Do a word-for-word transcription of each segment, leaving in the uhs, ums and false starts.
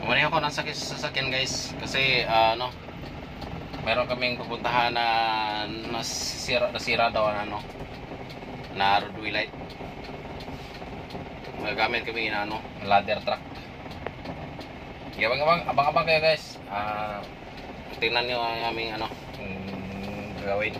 Muna ako nasa sasakyan guys kasi uh, ano, meron kaming pupuntahan na nasira, nasira daw na ano na roadway light. Magagamit kami na ano, ladder truck. Abang-abang, abang-abang kayo guys. Uh, tingnan nyo ang aming ano um, gagawin.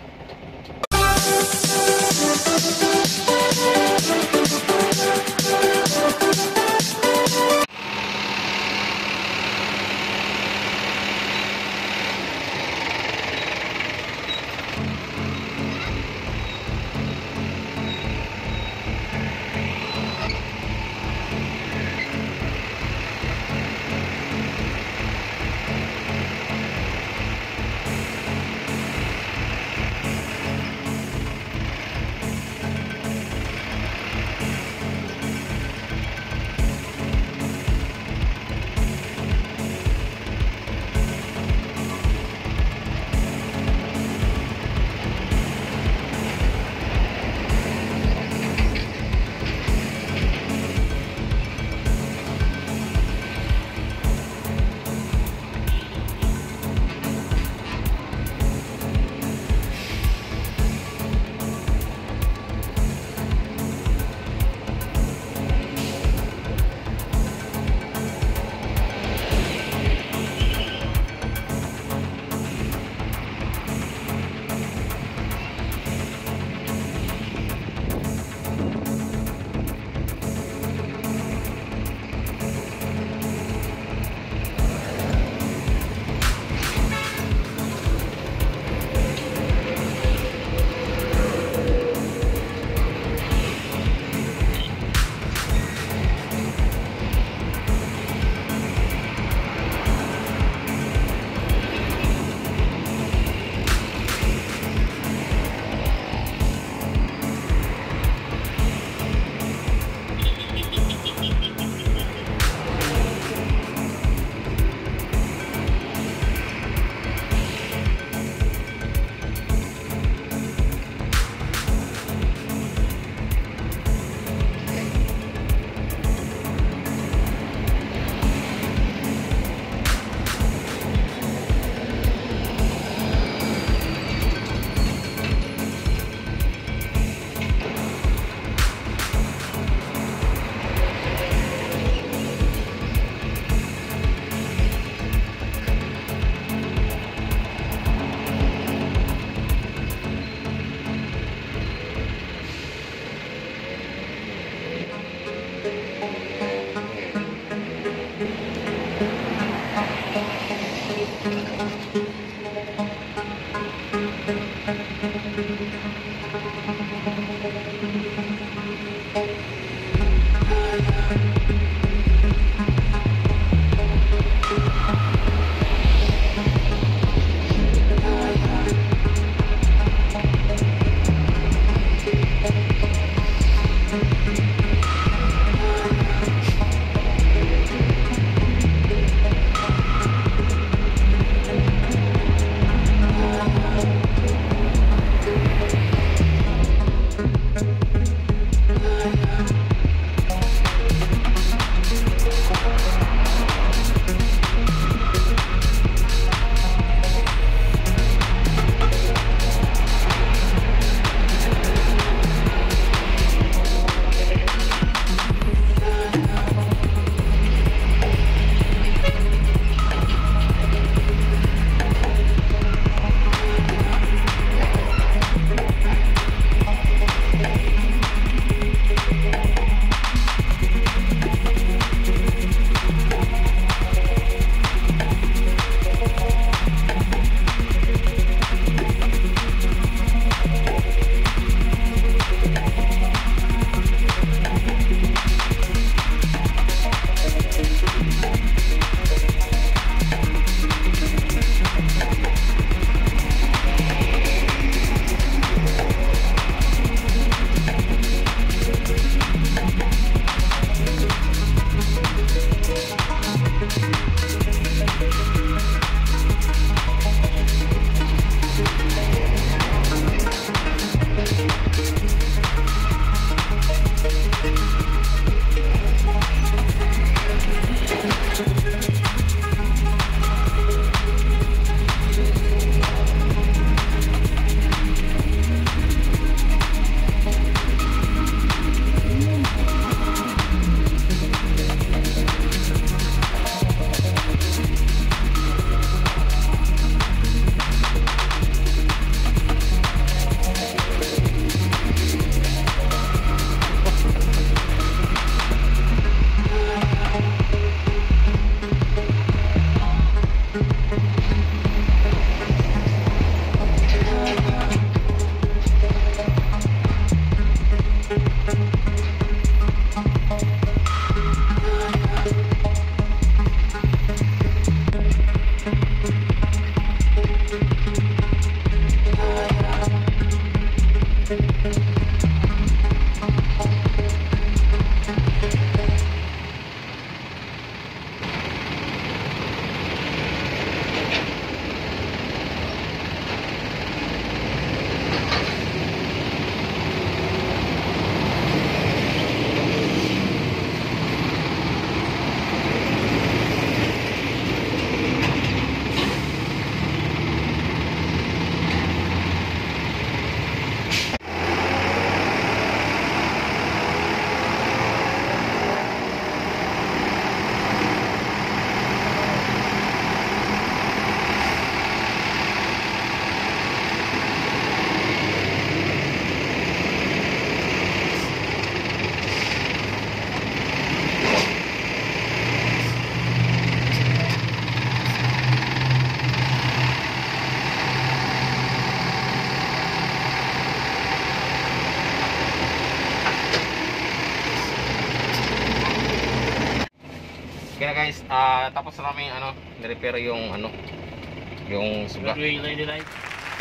Kaya guys, ah tapos na namin ano, ni-repair yung ano, yung sugat. Good way, lady light.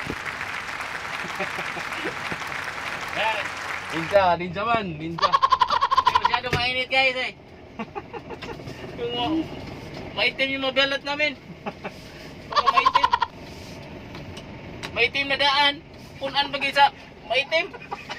Yan. Ninja, ninja man, ninja. Masyado mainit guys eh. Yung uh, maitim yung mabalat namin. Mga maitim. Maitim na daan. Punan bagay sa maitim.